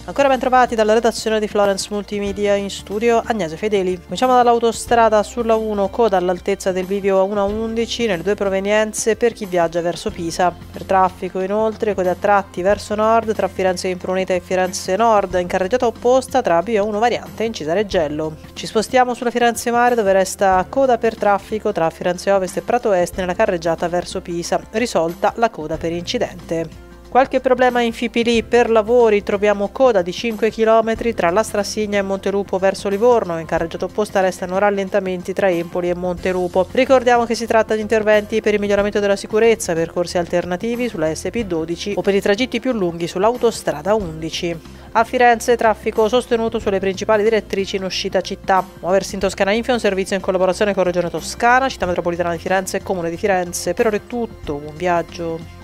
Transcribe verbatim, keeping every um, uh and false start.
Ancora ben trovati dalla redazione di Florence Multimedia, in studio Agnese Fedeli. Cominciamo dall'autostrada sulla uno, coda all'altezza del bivio a uno a undici nelle due provenienze per chi viaggia verso Pisa. Per traffico inoltre code a tratti verso nord tra Firenze Impruneta e Firenze Nord, in carreggiata opposta tra bivio a uno variante e Incisa Reggello. Ci spostiamo sulla Firenze Mare, dove resta coda per traffico tra Firenze Ovest e Prato Est nella carreggiata verso Pisa, risolta la coda per incidente. Qualche problema in Fipili per lavori, troviamo coda di cinque chilometri tra la Strassigna e Montelupo verso Livorno, in carreggiata opposta restano rallentamenti tra Empoli e Montelupo. Ricordiamo che si tratta di interventi per il miglioramento della sicurezza, percorsi alternativi sulla S P dodici o per i tragitti più lunghi sull'autostrada undici. A Firenze traffico sostenuto sulle principali direttrici in uscita città. Muoversi in Toscana Info è un servizio in collaborazione con Regione Toscana, Città Metropolitana di Firenze e Comune di Firenze. Per ora è tutto, buon viaggio!